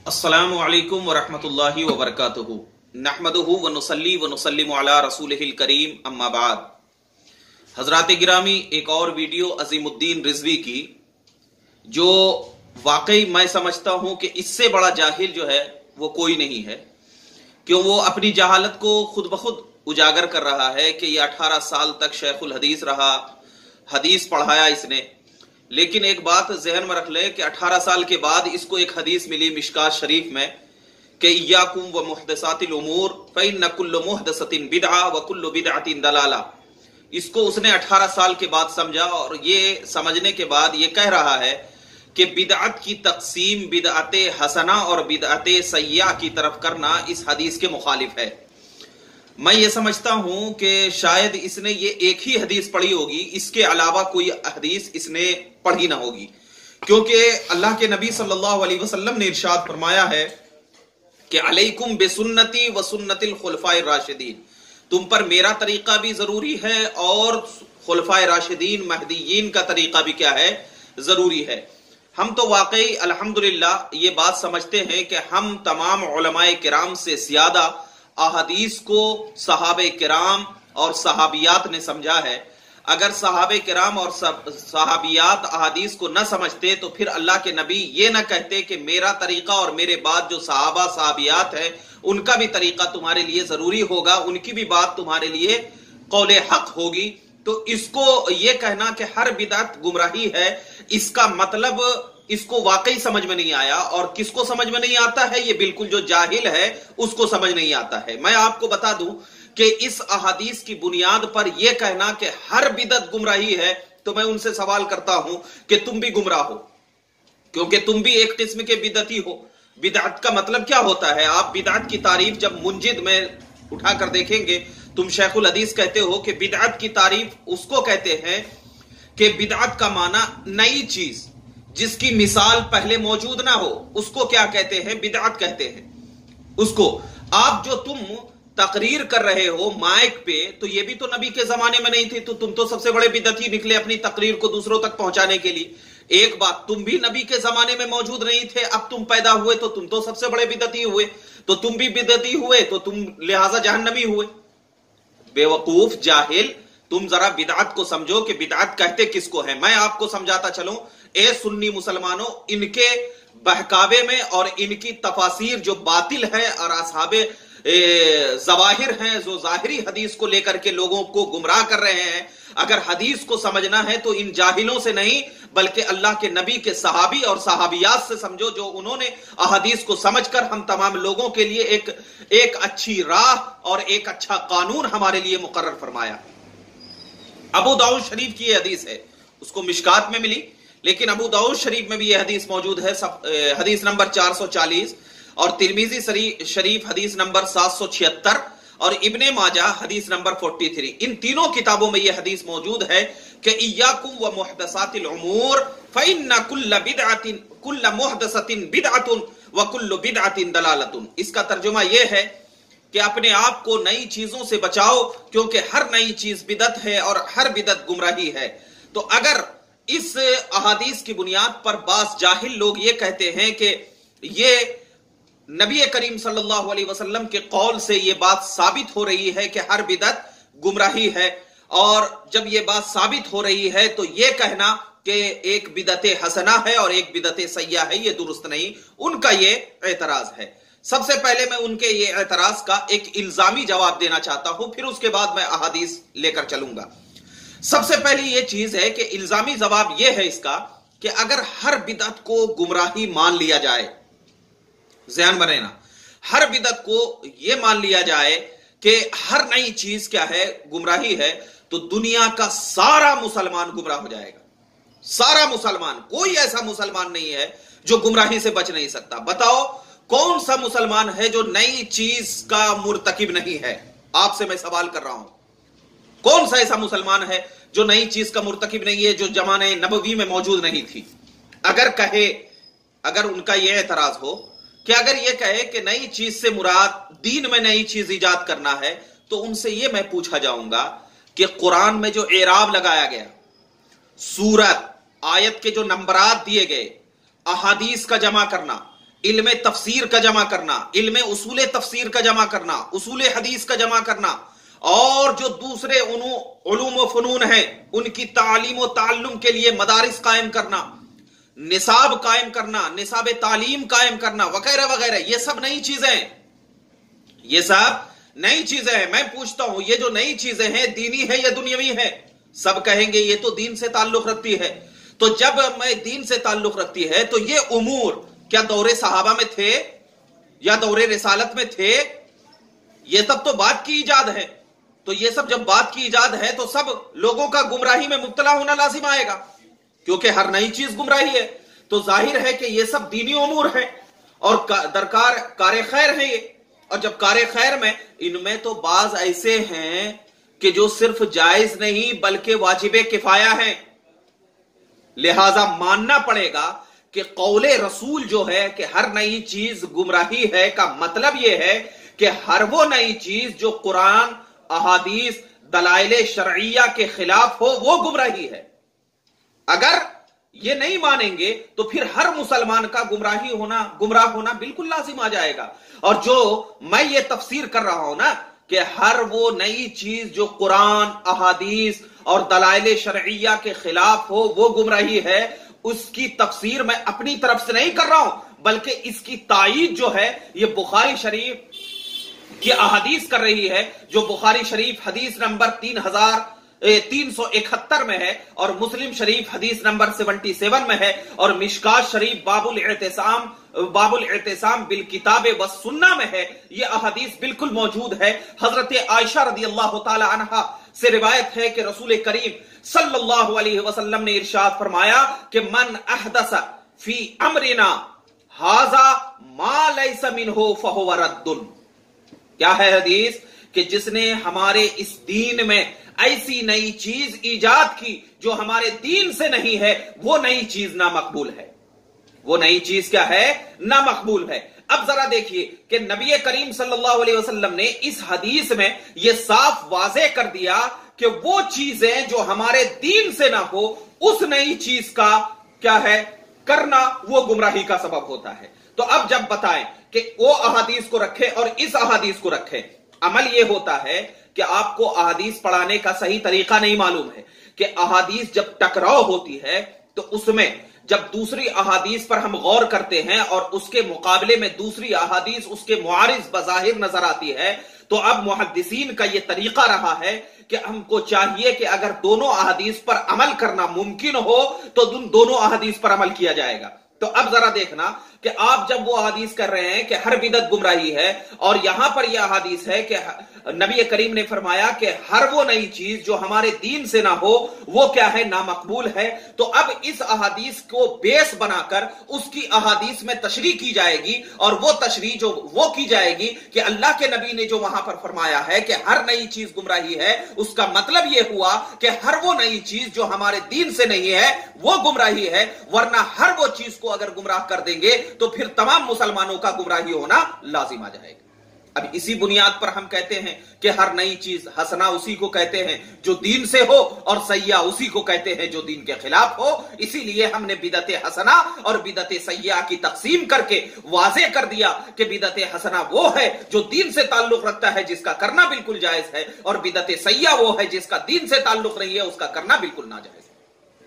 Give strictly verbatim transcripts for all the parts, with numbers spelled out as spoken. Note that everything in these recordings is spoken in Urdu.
अस्सलामु अलैकुम वरहमतुल्लाहि वबरकातुहू नहमदुहू व नुसल्ली व नुसल्लिमु अला रसूलिहिल करीम अम्मा बाद। हजरात गिरामी, एक और वीडियो अजीमुद्दीन रिजवी की, जो वाकई मैं समझता हूं कि इससे बड़ा जाहिल जो है वो कोई नहीं है, क्यों वो अपनी जहालत को खुद ब खुद उजागर कर रहा है कि ये अठारह साल तक शेखुल हदीस रहा, हदीस पढ़ाया इसने। लेकिन एक बात जहन में रख ले कि अठारह साल के बाद इसको एक हदीस मिली मिशकात शरीफ में कि इय्याकुम व मुहदसातिल उमूर फइन्न कुल्लु मुहदसतिन बिदअ व कुल्लु बिदअतिन दलाला। इसको उसने अठारह साल के बाद समझा और ये समझने के बाद ये कह रहा है कि बिदअत की तकसीम बिदअते हसना और बिदअते सय्या की तरफ करना इस हदीस के मुखालिफ है। मैं ये समझता हूं कि शायद इसने ये एक ही हदीस पढ़ी होगी, इसके अलावा कोई हदीस इसने पढ़ी ना होगी, क्योंकि अल्लाह के नबी सल्लल्लाहु अलैहि वसल्लम ने इरशाद फरमाया है कि अलैकुम बिसुन्नती व सुन्नतिल खुलफाए राशिदीन, तुम पर मेरा तरीका भी जरूरी है और खुलफाए राशिदीन महदीयीन का तरीका भी क्या है, जरूरी है। हम तो वाकई अल्हम्दुलिल्लाह ये बात समझते हैं कि हम तमाम उलमाए किराम से ज्यादा अहदीस को सहाबे किराम और सहाबियात ने समझा है। अगर सहाबे किराम और सहाबियात अहदीस को न समझते तो फिर अल्लाह के नबी ये न कहते कि मेरा तरीका और मेरे बाद जो सहाबा सहाबियात है उनका भी तरीका तुम्हारे लिए जरूरी होगा, उनकी भी बात तुम्हारे लिए कौले हक होगी। तो इसको ये कहना कि हर बिदअत गुमराही है, इसका मतलब इसको वाकई समझ में नहीं आया। और किसको समझ में नहीं आता है? ये बिल्कुल जो जाहिल है उसको समझ नहीं आता है। मैं आपको बता दूं कि इस अहादीस की बुनियाद पर यह कहना कि हर बिदअत गुमराही है, तो मैं उनसे सवाल करता हूं कि तुम भी गुमराह हो, क्योंकि तुम भी एक किस्म के बिदअती हो। बिदअत का मतलब क्या होता है? आप बिदअत की तारीफ जब मुंजिद में उठाकर देखेंगे, तुम शेखुल हदीस कहते हो कि बिदअत की तारीफ उसको कहते हैं कि बिदअत का माना नई चीज जिसकी मिसाल पहले मौजूद ना हो, उसको क्या कहते हैं? बिदअत कहते हैं उसको। आप जो तुम तकरीर कर रहे हो माइक पे, तो ये भी तो नबी के जमाने में नहीं थी, तो तुम तो सबसे बड़े बिदअती निकले अपनी तकरीर को दूसरों तक पहुंचाने के लिए। एक बात, तुम भी नबी के जमाने में मौजूद नहीं थे, अब तुम पैदा हुए तो तुम तो सबसे बड़े बिदअती हुए, तो तुम भी बिदअती हुए तो तुम लिहाजा जहन्नमी हुए। बेवकूफ जाहिल, तुम जरा बिदअत को समझो कि बिदअत कहते किसको है। मैं आपको समझाता चलूं, ए सुन्नी मुसलमानों, इनके बहकावे में और इनकी तफासीर जो बातिल है और असहाबे जवाहिर हैं, जो जाहिरी हदीस को लेकर के लोगों को गुमराह कर रहे हैं, अगर हदीस को समझना है तो इन जाहिलों से नहीं बल्कि अल्लाह के नबी के सहाबी और सहाबियात से समझो, जो उन्होंने अहदीस को समझकर हम तमाम लोगों के लिए एक एक अच्छी राह और एक अच्छा कानून हमारे लिए मुकर्रर फरमाया। अबू दाऊद शरीफ की यह हदीस है, उसको मिशकात में मिली, लेकिन अबू दाऊद शरीफ में भी यह हदीस मौजूद है, हदीस नंबर चार सौ चालीस, और तिरमिजी शरीफ हदीस नंबर सात सौ छिहत्तर, और इब्ने माजा हदीस नंबर तैंतालीस। इन तीनों किताबों में यह हदीस मौजूद है कि इय्याकुम व मुहदसातिल उमूर फइन्न कुल्ल बिदअतिन कुल्ल मुहदसतिन बिदअतुन व कुल्लु बिदअतिन दलालतुन। इसका तर्जुमा यह है कि अपने आप को नई चीजों से बचाओ, क्योंकि हर नई चीज बिदअत है और हर बिदअत गुमराही है। तो अगर इस अहादीस की बुनियाद पर बास जाहिल लोग ये कहते हैं कि ये नबी करीम सल्लल्लाहु अलैहि वसल्लम के कौल से ये बात साबित हो रही है कि हर बिदअत गुमराही है, और जब ये बात साबित हो रही है तो ये कहना कि एक बिदअते हसना है और एक बिदअते सय्या है, ये दुरुस्त नहीं। उनका ये एतराज है। सबसे पहले मैं उनके ये एतराज का एक इल्जामी जवाब देना चाहता हूं, फिर उसके बाद मैं अहादीस लेकर चलूंगा। सबसे पहली ये चीज है कि इल्जामी जवाब ये है इसका कि अगर हर बिदअत को गुमराही मान लिया जाए, ध्यान बने ना, हर बिदअत को यह मान लिया जाए कि हर नई चीज क्या है, गुमराही है, तो दुनिया का सारा मुसलमान गुमराह हो जाएगा। सारा मुसलमान, कोई ऐसा मुसलमान नहीं है जो गुमराही से बच नहीं सकता। बताओ कौन सा मुसलमान है जो नई चीज का मुर्तकिब नहीं है? आपसे मैं सवाल कर रहा हूं, कौन सा ऐसा मुसलमान है जो नई चीज का मुर्तकिब नहीं है, जो जमाने नबवी में मौजूद नहीं थी? अगर कहे, अगर उनका यह एतराज हो कि अगर यह कहे कि नई चीज से मुराद दीन में नई चीज इजाद करना है, तो उनसे यह मैं पूछा जाऊंगा कि कुरान में जो एराब लगाया गया, सूरत आयत के जो नंबरात दिए गए, अहादीस का जमा करना, علم تفسیر کا جمع کرنا، علم اصول تفسیر کا جمع کرنا، اصول حدیث کا جمع کرنا، اور جو دوسرے علوم و فنون ہیں ان کی تعلیم و تعلم کے لیے مدارس قائم کرنا، نصاب قائم کرنا، نصاب تعلیم قائم کرنا وغیرہ وغیرہ، یہ سب نئی چیزیں ہیں، یہ سب نئی چیزیں ہیں۔ میں پوچھتا ہوں یہ جو نئی چیزیں ہیں دینی ہے یا دنیاوی ہے؟ سب کہیں گے یہ تو دین سے تعلق رکھتی ہے۔ تو جب میں دین سے تعلق رکھتی ہے تو یہ امور کیا دور صحابہ میں تھے یا دور رسالت میں تھے؟ یہ سب تو بات کی ایجاد ہے۔ تو یہ سب جب بات کی ایجاد ہے تو سب لوگوں کا گمراہی میں مبتلا ہونا لازم آئے گا، کیونکہ ہر نئی چیز گمراہی ہے۔ تو ظاہر ہے کہ یہ سب دینی امور ہیں اور درکار کار خیر ہیں یہ۔ اور جب کار خیر میں ان میں تو بعض ایسے ہیں کہ جو صرف جائز نہیں بلکہ واجب کفایہ ہیں، لہذا ماننا پڑے گا کہ قول رسول جو ہے کہ ہر نئی چیز گمراہی ہے کا مطلب یہ ہے کہ ہر وہ نئی چیز جو قرآن، احادیث، دلائل شرعیہ کے خلاف ہو وہ گمراہی ہے۔ اگر یہ نہیں مانیں گے تو پھر ہر مسلمان کا گمراہی ہونا گمراہ ہونا بالکل لازم آ جائے گا۔ اور جو میں یہ تفسیر کر رہا ہوں نا کہ ہر وہ نئی چیز جو قرآن، احادیث اور دلائل شرعیہ کے خلاف ہو وہ گمراہی ہے، اس کی تفسیر میں اپنی طرف سے نہیں کر رہا ہوں بلکہ اس کی تائید جو ہے یہ بخاری شریف کی احادیث کر رہی ہے، جو بخاری شریف حدیث نمبر تین ہزار تین سو اکہتر میں ہے اور مسلم شریف حدیث نمبر سیونٹی سیون میں ہے اور مشکات شریف باب الاعتصام باب الاعتصام بالکتاب والسنہ میں ہے۔ یہ احادیث بالکل موجود ہے۔ حضرت عائشہ رضی اللہ تعالی عنہا سے روایت ہے کہ رسول کریم صلی اللہ علیہ وسلم نے ارشاد فرمایا کہ من احدث فی امرنا ھذا ما لیس منہ فہو رد۔ کیا ہے حدیث؟ کہ جس نے ہمارے اس دین میں ایسی نئی چیز ایجاد کی جو ہمارے دین سے نہیں ہے وہ نئی چیز نامقبول ہے۔ وہ نئی چیز کیا ہے؟ نامقبول ہے۔ اب ذرا دیکھیے کہ نبی کریم صلی اللہ علیہ وسلم نے اس حدیث میں یہ صاف واضح کر دیا کہ وہ چیزیں جو ہمارے دین سے نہ ہو اس نئی چیز کا کیا ہے کرنا وہ گمراہی کا سبب ہوتا ہے۔ تو اب جب بتائیں کہ وہ احادیث کو رکھیں اور اس احادیث کو رکھیں، عمل یہ ہوتا ہے کہ آپ کو احادیث پڑھانے کا صحیح طریقہ نہیں معلوم ہے کہ احادیث جب ٹکراؤ ہوتی ہے تو اس میں جب دوسری احادیث پر ہم غور کرتے ہیں اور اس کے مقابلے میں دوسری احادیث اس کے معارض بظاہر نظر آتی ہے تو اب محدثین کا یہ طریقہ رہا ہے کہ ہم کو چاہیے کہ اگر دونوں احادیث پر عمل کرنا ممکن ہو تو دونوں احادیث پر عمل کیا جائے گا۔ تو اب ذرا دیکھنا کہ آپ جب وہ احادیث کر رہے ہیں کہ ہر بدعت گمراہی ہے اور یہاں پر یہ احادیث ہے کہ نبی کریم نے فرمایا کہ ہر وہ نئی چیز جو ہمارے دین سے نہ ہو وہ کیا ہے نامقبول ہے، تو اب اس احادیث کو بیس بنا کر اس کی احادیث میں تشریح کی جائے گی اور وہ تشریح جو وہ کی جائے گی کہ اللہ کے نبی نے جو وہاں پر فرمایا ہے کہ ہر نئی چیز گمراہی ہے، اس کا مطلب یہ ہوا کہ ہر وہ نئی چیز جو ہمارے دین سے نہیں ہے وہ گمراہی ہے، ورنہ ہر وہ چیز کو اگر گمراہ کر دیں گے تو پھر تمام مسلمانوں کا گمراہی ہونا لازم آ جائے گا۔ اب اسی بنیاد پر ہم کہتے ہیں کہ ہر نئی چیز حسنہ اسی کو کہتے ہیں جو دین سے ہو اور سیئہ اسی کو کہتے ہیں جو دین کے خلاف ہو۔ اسی لیے ہم نے بدعت حسنہ اور بدعت سیئہ کی تقسیم کر کے واضح کر دیا کہ بدعت حسنہ وہ ہے جو دین سے تعلق رکھتا ہے جس کا کرنا بالکل جائز ہے، اور بدعت سیئہ وہ ہے جس کا دین سے تعلق نہیں ہے اس کا کرنا بالکل ناجائز ہے۔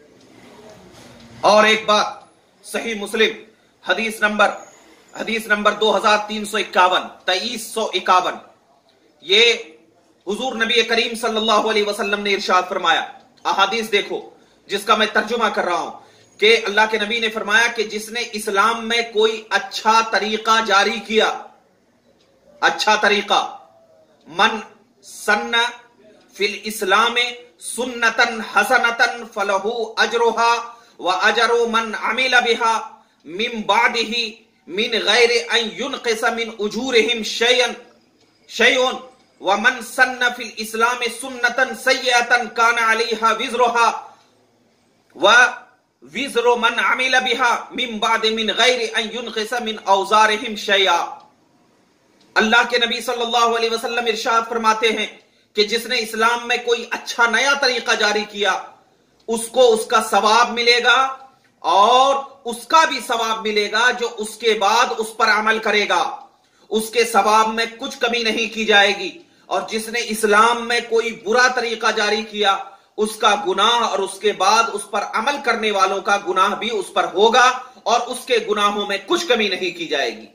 اور ایک بات، صحیح مسلم حدیث نمبر حدیث نمبر دو ہزار تین سو اکاون تیئیس سو اکاون، یہ حضور نبی کریم صلی اللہ علیہ وسلم نے ارشاد فرمایا، احادیث دیکھو جس کا میں ترجمہ کر رہا ہوں، کہ اللہ کے نبی نے فرمایا کہ جس نے اسلام میں کوئی اچھا طریقہ جاری کیا، اچھا طریقہ، من سن فی الاسلام سنتن حسنتن فلہ اجرہا واجر من عمل بہا من بعدہ من غیر ان ينقص من اجورهم شيئا شيء ومن سن في الاسلام سنة سيئة كان عليها وزرها ووزر من عمل بها من بعد من غیر ان ينقص من اوزارهم شيئا۔ اللہ کے نبی صلی اللہ علیہ وسلم ارشاد فرماتے ہیں کہ جس نے اسلام میں کوئی اچھا نیا طریقہ جاری کیا اس کو اس کا ثواب ملے گا اور اس کا بھی ثواب ملے گا جو اس کے بعد اس پر عمل کرے گا، اس کے ثواب میں کچھ کمی نہیں کی جائے گی۔ اور جس نے اسلام میں کوئی برا طریقہ جاری کیا اس کا گناہ اور اس کے بعد اس پر عمل کرنے والوں کا گناہ بھی اس پر ہوگا اور اس کے گناہوں میں کچھ کمی نہیں کی جائے گی۔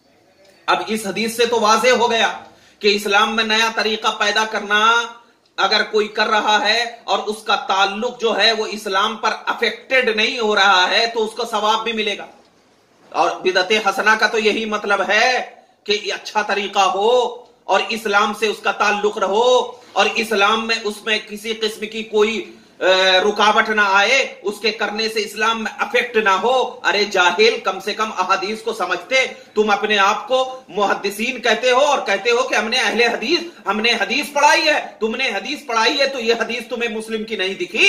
اب اس حدیث سے تو واضح ہو گیا کہ اسلام میں نیا طریقہ پیدا کرنا اگر کوئی کر رہا ہے اور اس کا تعلق جو ہے وہ اسلام پر افیکٹڈ نہیں ہو رہا ہے تو اس کو ثواب بھی ملے گا۔ اور بدعت حسنہ کا تو یہی مطلب ہے کہ یہ اچھا طریقہ ہو اور اسلام سے اس کا تعلق رہو اور اسلام میں اس میں کسی قسم کی کوئی رکاوٹ نہ آئے، اس کے کرنے سے اسلام میں افیکٹ نہ ہو۔ ارے جاہل، کم سے کم احادیث کو سمجھتے، تم اپنے آپ کو محدثین کہتے ہو اور کہتے ہو کہ ہم نے اہل حدیث ہم نے حدیث پڑھائی ہے۔ تم نے حدیث پڑھائی ہے تو یہ حدیث تمہیں مسلم کی نہیں دکھی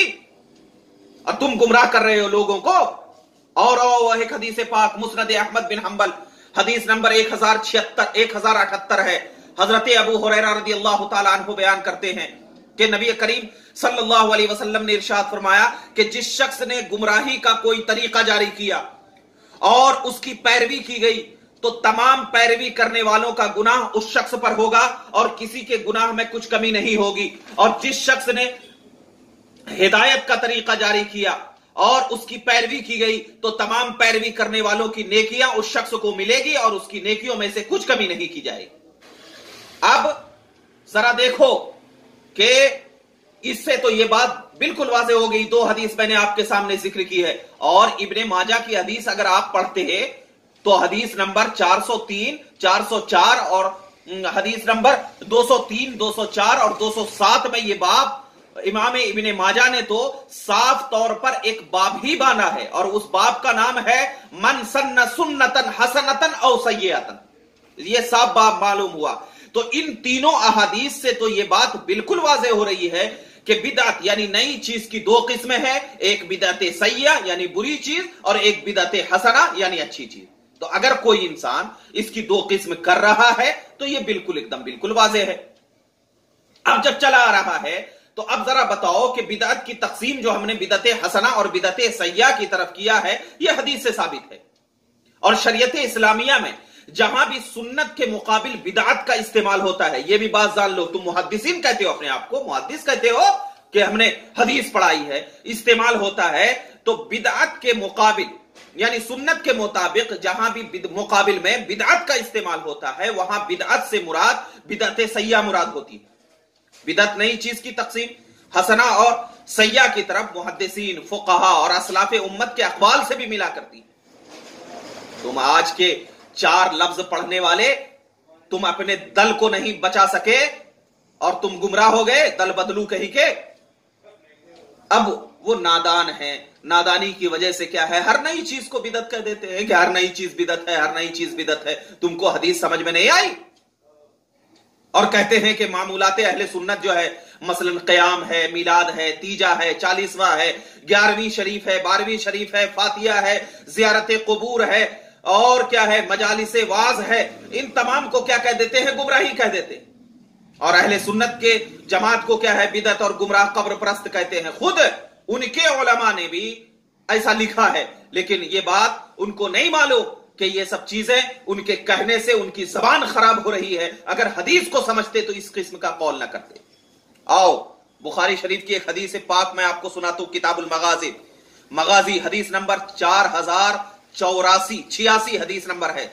اور تم گمراہ کر رہے ہو لوگوں کو۔ اور ایک حدیث پاک مسند احمد بن حنبل حدیث نمبر ایک ہزار چھہتر ایک ہزار اٹھتر ہے، حضرت ابو ہریرہ رضی اللہ تعالی عنہ بیان کرتے ہیں کہ نبی کریم صلی اللہ علیہ وسلم نے ارشاد فرمایا کہ جس شخص نے گمراہی کا کوئی طریقہ جاری کیا اور اس کی پیروی کی گئی تو تمام پیروی کرنے والوں کا گناہ اس شخص پر ہوگا اور کسی کے گناہ میں کچھ کمی نہیں ہوگی۔ اور جس شخص نے ہدایت کا طریقہ جاری کیا اور اس کی پیروی کی گئی تو تمام پیروی کرنے والوں کی نیکیاں اس شخص کو ملے گی اور اس کی نیکیوں میں سے کچھ کمی نہیں کی جائے گی۔ اب ذرا دیکھو کہ اس سے تو یہ بات بالکل واضح ہو گئی۔ دو حدیث میں نے آپ کے سامنے ذکر کی ہے اور ابن ماجہ کی حدیث اگر آپ پڑھتے ہیں تو حدیث نمبر چار سو تین چار سو چار اور حدیث نمبر دو سو تین دو سو چار اور دو سو سات میں یہ باب امام ابن ماجہ نے تو صاف طور پر ایک باب ہی بانا ہے اور اس باب کا نام ہے من سن سنتن حسنتن او سیئتن۔ یہ صاف باب معلوم ہوا۔ تو ان تینوں احادیث سے تو یہ بات بالکل واضح ہو رہی ہے کہ بدعت یعنی نئی چیز کی دو قسمیں ہیں، ایک بدعت سیئہ یعنی بری چیز اور ایک بدعت حسنہ یعنی اچھی چیز۔ تو اگر کوئی انسان اس کی دو قسم کر رہا ہے تو یہ بالکل ایک دم بالکل واضح ہے۔ اب جب چلا آ رہا ہے تو اب ذرا بتاؤ کہ بدعت کی تقسیم جو ہم نے بدعت حسنہ اور بدعت سیئہ کی طرف کیا ہے یہ حدیث سے ثابت ہے۔ اور شریعت اسلامیہ میں جہاں بھی سنت کے مقابل بدعت کا استعمال ہوتا ہے، یہ بھی بات جان لو، تم محدثین کہتے ہو اپنے آپ کو، محدث کہتے ہو کہ ہم نے حدیث پڑھائی ہے، استعمال ہوتا ہے تو بدعت کے مقابل یعنی سنت کے مطابق جہاں بھی مقابل میں بدعت کا استعمال ہوتا ہے وہاں بدعت سے مراد بدعت سیئہ مراد ہوتی ہے۔ بدعت نئی چیز کی تقسیم حسنہ اور سیئہ کی طرف محدثین، فقہا اور اسلاف امت کے اقوال سے بھی ملا کرتی ہے۔ تم آج کے چار لفظ پڑھنے والے تم اپنے دل کو نہیں بچا سکے اور تم گمراہ ہو گئے دل بدلو کہی کے۔ اب وہ نادان ہیں، نادانی کی وجہ سے کیا ہے ہر نئی چیز کو بدعت کہہ دیتے ہیں کہ ہر نئی چیز بدعت ہے، ہر نئی چیز بدعت ہے۔ تم کو حدیث سمجھ میں نہیں آئی اور کہتے ہیں کہ معمولات اہل سنت جو ہے مثلا قیام ہے، میلاد ہے، تیجا ہے، چالیسواں ہے، گیارہویں شریف ہے، بارہویں شریف ہے، فاتحہ ہے، زیارت قبور ہے اور کیا ہے مجالس واعظ ہے، ان تمام کو کیا کہہ دیتے ہیں گمراہی کہہ دیتے ہیں۔ اور اہل سنت کے جماعت کو کیا ہے بدعت اور گمراہ قبر پرست کہتے ہیں۔ خود ان کے علماء نے بھی ایسا لکھا ہے لیکن یہ بات ان کو نہیں معلوم کہ یہ سب چیزیں ان کے کہنے سے ان کی زبان خراب ہو رہی ہے۔ اگر حدیث کو سمجھتے تو اس قسم کا قول نہ کرتے۔ آؤ بخاری شریف کی ایک حدیث پاک میں آپ کو سناتا ہوں، کتاب المغازی مغازی حدیث نمبر چار ہزار چوراسی چھیاسی حدیث نمبر ہے۔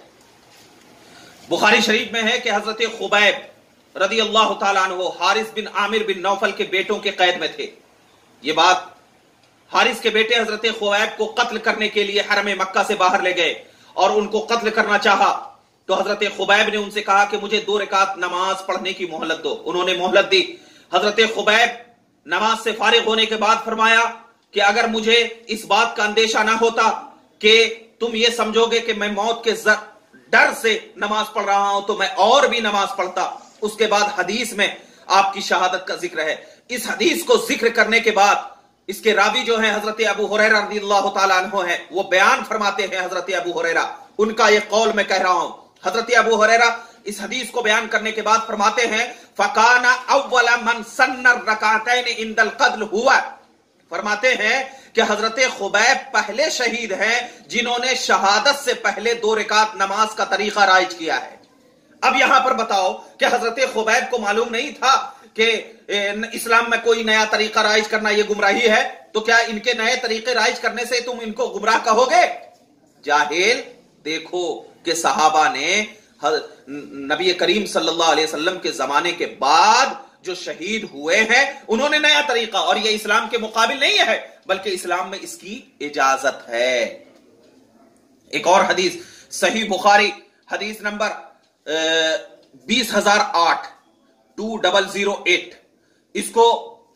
بخاری شریف میں ہے کہ حضرت خبیب رضی اللہ تعالیٰ عنہ حارث بن عامر بن نوفل کے بیٹوں کے قید میں تھے۔ یہ بات حارث کے بیٹے حضرت خبیب کو قتل کرنے کے لیے حرم مکہ سے باہر لے گئے اور ان کو قتل کرنا چاہا تو حضرت خبیب نے ان سے کہا کہ مجھے دو رکعت نماز پڑھنے کی مہلت دو۔ انہوں نے مہلت دی۔ حضرت خبیب نماز سے فارغ ہونے کے بعد فرمایا کہ اگر مجھے اس بات کا اندیشہ نہ ہوتا کہ تم یہ سمجھو گے کہ میں موت کے ڈر سے نماز پڑھ رہا ہوں تو میں اور بھی نماز پڑھتا۔ اس کے بعد حدیث میں آپ کی شہادت کا ذکر ہے۔ اس حدیث کو ذکر کرنے کے بعد اس کے راوی جو ہیں حضرت ابو ہریرہ رضی اللہ تعالیٰ عنہ ہیں، وہ بیان فرماتے ہیں حضرت ابو ہریرہ، ان کا یہ قول میں کہہ رہا ہوں۔ حضرت ابو ہریرہ اس حدیث کو بیان کرنے کے بعد فرماتے ہیں فَكَانَ أَوَّلَ مَنْ سَنَّ الرَّكَعَتَيْنِ عِنْدَ الْقَتْلِ هُوَ فرماتے ہیں کہ حضرت خبیب پہلے شہید ہیں جنہوں نے شہادت سے پہلے دو رکعت نماز کا طریقہ رائج کیا ہے۔ اب یہاں پر بتاؤ کہ حضرت خبیب کو معلوم نہیں تھا کہ اسلام میں کوئی نیا طریقہ رائج کرنا یہ گمراہی ہے؟ تو کیا ان کے نئے طریقے رائج کرنے سے تم ان کو گمراہ کہو گے؟ جاہل، دیکھو کہ صحابہ نے نبی کریم صلی اللہ علیہ وسلم کے زمانے کے بعد جو شہید ہوئے ہیں انہوں نے نیا طریقہ، اور یہ اسلام کے مقابل نہیں ہے بلکہ اسلام میں اس کی اجازت ہے۔ ایک اور حدیث صحیح بخاری حدیث نمبر بیس ہزار آٹھ ٹو ڈبل زیرو ایٹ، اس کو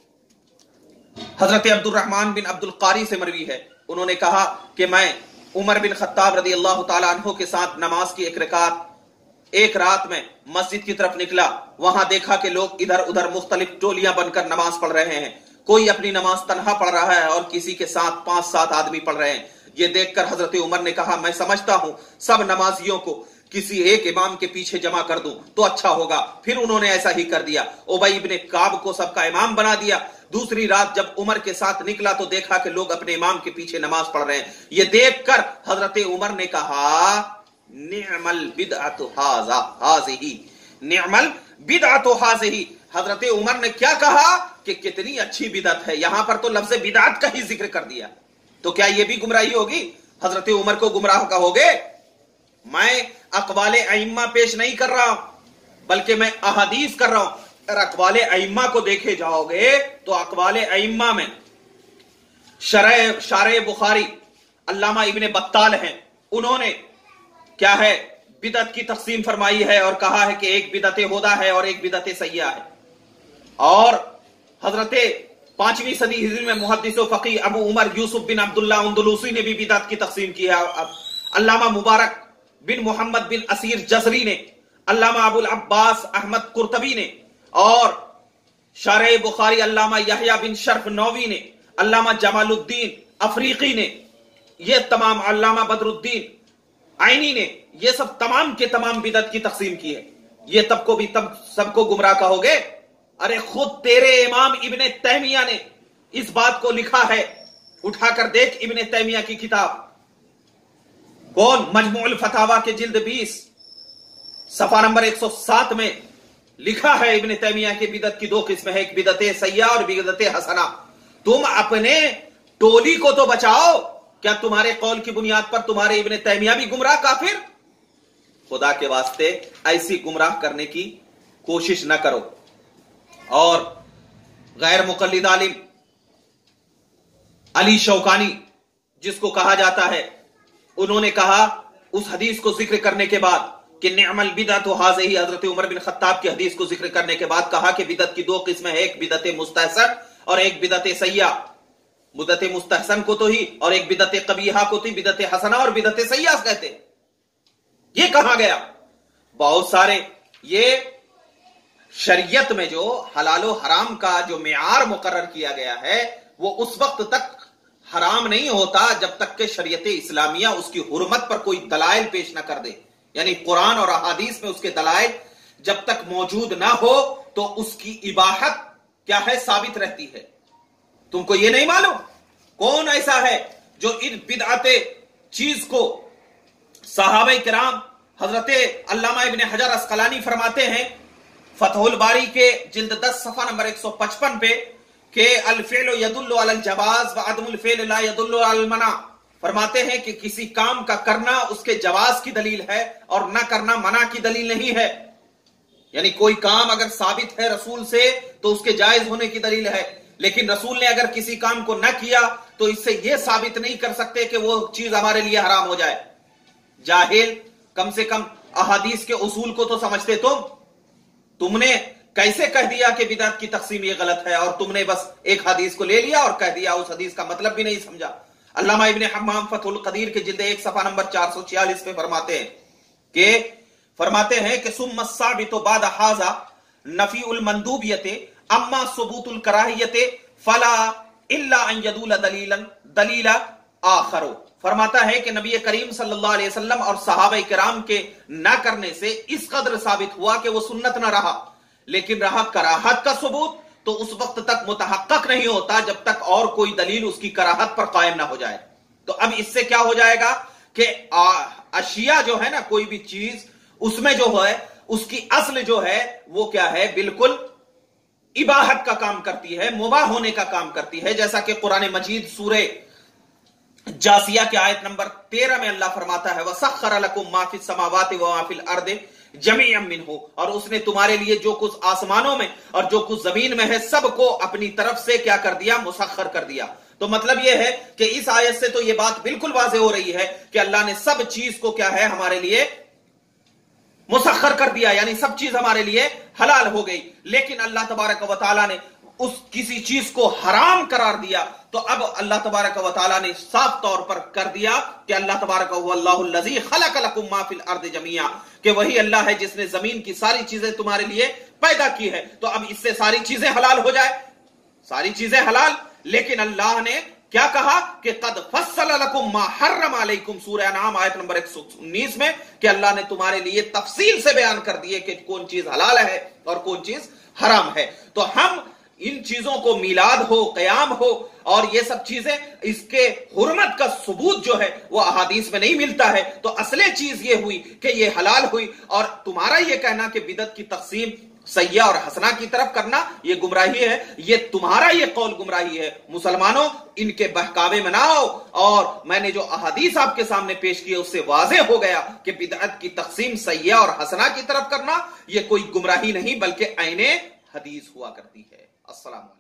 حضرت عبد الرحمن بن عبد القاری سے مروی ہے۔ انہوں نے کہا کہ میں عمر بن خطاب رضی اللہ تعالیٰ عنہ کے ساتھ نماز کی ایک رکعت ایک رات میں مسجد کی طرف نکلا، وہاں دیکھا کہ لوگ ادھر ادھر مختلف ٹولیاں بن کر نماز پڑھ رہے ہیں، کوئی اپنی نماز تنہا پڑھ رہا ہے اور کسی کے ساتھ پانچ سات آدمی پڑھ رہے ہیں۔ یہ دیکھ کر حضرت عمر نے کہا میں سمجھتا ہوں سب نمازیوں کو کسی ایک امام کے پیچھے جمع کر دوں تو اچھا ہوگا۔ پھر انہوں نے ایسا ہی کر دیا، ابی ابن کعب کو سب کا امام بنا دیا۔ دوسری رات جب عمر کے ساتھ نکلا تو دیکھا کہ لوگ اپنے امام کے پیچھے نماز پڑھ رہے ہیں۔ یہ دیکھ کر حضرت عمر نے کہا نعم البدعۃ ھذہ، نعم البدعۃ ھذہ۔ حضرت عمر نے کیا کہا کہ کتنی اچھی بدعت ہے، یہاں پر تو لفظ بدعت کا ہی ذکر کر دیا۔ تو کیا یہ بھی گمراہی ہوگی؟ حضرت عمر کو گمراہ کہو گے؟ میں اقوال ائمہ پیش نہیں کر رہا بلکہ میں احادیث کر رہا ہوں۔ اگر اقوال ائمہ کو دیکھے جاؤ گے تو اقوال ائمہ میں شرح شارح بخاری علامہ ابن بطال ہیں، انہوں نے کیا ہے بدعت کی تقسیم فرمائی ہے اور کہا ہے کہ ایک بدعت ہدیٰ ہے اور ایک بدعت سیئہ ہے۔ اور حضرت پانچویں صدی ہجری میں محدث و فقیہ ابو عمر یوسف بن عبداللہ اندلوسی نے بھی بدعت کی تقسیم کی ہے۔ علامہ مبارک بن محمد بن اسیر جزری نے، علامہ ابو العباس احمد قرطبی نے، اور شارح بخاری علامہ یحییٰ بن شرف نووی نے، علامہ جمال الدین افریقی نے، یہ تمام علامہ بدر الدین عینی نے، یہ سب تمام کے تمام بدعت کی تقسیم کی ہے۔ یہ تب کو بھی تب سب کو گمراہ کہو گے؟ ارے خود تیرے امام ابن تیمیہ نے اس بات کو لکھا ہے، اٹھا کر دیکھ ابن تیمیہ کی کتاب کون مجموع الفتاوی کے جلد بیس صفحہ نمبر ایک سو سات میں لکھا ہے ابن تیمیہ کی بدعت کی دو قسمیں ہیں، ایک بدعت سیئہ اور بدعت حسنہ۔ تم اپنے ٹولی کو تو بچاؤ، کیا تمہارے قول کی بنیاد پر تمہارے ابن تیمیہ بھی گمراہ کافر؟ خدا کے واسطے ایسی گمراہ کرنے کی کوشش نہ کرو۔ اور غیر مقلد عالم علی شوکانی جس کو کہا جاتا ہے، انہوں نے کہا اس حدیث کو ذکر کرنے کے بعد کہ نعم البدعۃ ھذہ، حضرت عمر بن خطاب کی حدیث کو ذکر کرنے کے بعد کہا کہ بدعت کی دو قسمیں ہیں، ایک بدعت مستحسن اور ایک بدعت سیئہ۔ بدعت مستحسن کو تو ہی اور ایک بدعت قبیحہ کو تو بدعت حسنہ اور بدعت سیئہ کہتے ہیں۔ یہ کہا گیا بہت سارے، یہ شریعت میں جو حلال و حرام کا جو معیار مقرر کیا گیا ہے وہ اس وقت تک حرام نہیں ہوتا جب تک کہ شریعت اسلامیہ اس کی حرمت پر کوئی دلائل پیش نہ کر دے، یعنی قرآن اور احادیث میں اس کے دلائل جب تک موجود نہ ہو تو اس کی اباحت کیا ہے ثابت رہتی ہے۔ تم کو یہ نہیں معلوم کون ایسا ہے جو ان بدعت چیز کو صحابہ کرام، حضرت علامہ ابن حجر عسقلانی فرماتے ہیں فتح الباری کے جلد دس صفحہ نمبر ایک سو پچپن پہ کہ الفعل يدل على الجواز وعدم الفعل لا يدل على المنع، فرماتے ہیں کہ کسی کام کا کرنا اس کے جواز کی دلیل ہے اور نہ کرنا منع کی دلیل نہیں ہے۔ یعنی کوئی کام اگر ثابت ہے رسول سے تو اس کے جائز ہونے کی دلیل ہے، لیکن رسول نے اگر کسی کام کو نہ کیا تو اس سے یہ ثابت نہیں کر سکتے کہ وہ چیز ہمارے لیے حرام ہو جائے۔ جاہل، کم سے کم احادیث کے اصول کو تو سمجھتے تم تم نے کیسے کہہ دیا کہ بدعت کی تقسیم یہ غلط ہے، اور تم نے بس ایک حدیث کو لے لیا اور کہہ دیا، اس حدیث کا مطلب بھی نہیں سمجھا۔ علامہ ابن حمام فتح القدیر کے جلد ایک صفحہ نمبر چار سو چھیالیس پہ فرماتے ہیں کہ فرماتے ہیں کہ ثم الثابت بعد ھذا نفی المندوبیت اما ثبوت الکراہیت فلا الا ان يدل دلیلا دلیل آخر۔ فرماتا ہے کہ نبی کریم صلی اللہ علیہ وسلم اور صحابہ کرام کے نہ کرنے سے اس قدر ثابت ہوا کہ وہ سنت نہ رہا، لیکن رہا کراہت کا ثبوت تو اس وقت تک متحقق نہیں ہوتا جب تک اور کوئی دلیل اس کی کراہت پر قائم نہ ہو جائے۔ تو اب اس سے کیا ہو جائے گا کہ اشیاء جو ہے نا، کوئی بھی چیز اس میں جو ہے اس کی اصل جو ہے وہ کیا ہے، بالکل اباحت کا کام کرتی ہے، مباح ہونے کا کام کرتی ہے، جیسا کہ قرآن مجید سورہ جاسیہ کی آیت نمبر تیرہ میں اللہ فرماتا ہے وَسَخَّرَ لَكُم مَّا فِي السَّمَاوَاتِ وَمَا فِي الْأَرْضِ جَمِيعًا مِّنْهُ، اور اس نے تمہارے لیے جو کچھ آسمانوں میں اور جو کچھ زمین میں ہے سب کو اپنی طرف سے کیا کر دیا، مسخر کر دیا۔ تو مطلب یہ ہے کہ اس آیت سے تو یہ بات بالکل واضح ہو رہی ہے کہ اللہ نے سب چیز کو کیا ہے ہمارے لیے مسخر کر دیا، یعنی سب چیز ہمارے لیے حلال ہو گئی۔ لیکن اللہ تبارک و تعالیٰ نے اس کسی چیز کو حرام قرار دیا، تو اب اللہ تبارک و تعالیٰ نے صاف طور پر کر دیا کہ اللہ تبارک و اللہ الذی خلق لکم ما فی الارض جميعا، کہ وہی اللہ ہے جس نے زمین کی ساری چیزیں تمہارے لیے پیدا کی ہے۔ تو اب اس سے ساری چیزیں حلال ہو جائے، ساری چیزیں حلال۔ لیکن اللہ نے کیا کہا کہ قد فصل لکم ما حرم علیکم، سورہ انعام آیت نمبر ایک سو انیس میں، کہ اللہ نے تمہارے لیے تفصیل سے بیان کر دیے کہ کون چیز حلال ہے اور کون چیز حرام ہے۔ تو ہم ان چیزوں کو میلاد ہو، قیام ہو اور یہ سب چیزیں، اس کے حرمت کا ثبوت جو ہے وہ احادیث میں نہیں ملتا ہے۔ تو اصل چیز یہ ہوئی کہ یہ حلال ہوئی، اور تمہارا یہ کہنا کہ بدعت کی تقسیم سیئہ اور حسنہ کی طرف کرنا یہ گمراہی ہے، یہ تمہارا یہ قول گمراہی ہے۔ مسلمانوں ان کے بہکاوے میں نہ آؤ، اور میں نے جو احادیث آپ کے سامنے پیش کی اس سے واضح ہو گیا کہ بدعت کی تقسیم سیئہ اور حسنہ کی طرف کرنا یہ کوئی گمراہی نہیں بلکہ عین حدیث ہوا کرتی ہے۔ السلام علیکم۔